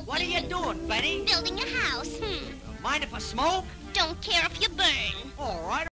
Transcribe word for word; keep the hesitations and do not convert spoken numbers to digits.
smoking. What are you doing, Betty? Building a house. Hmm. Mind if I smoke? Don't care if you burn. All right.